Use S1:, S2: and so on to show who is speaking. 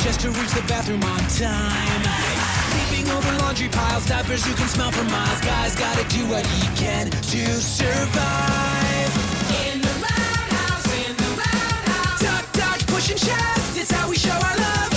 S1: just to reach the bathroom on time. Leaping over laundry piles, diapers you can smell for miles. Guys gotta do what he can to survive.
S2: In the roundhouse, in the roundhouse.
S1: Duck, dodge, push and shove, it's how we show our love.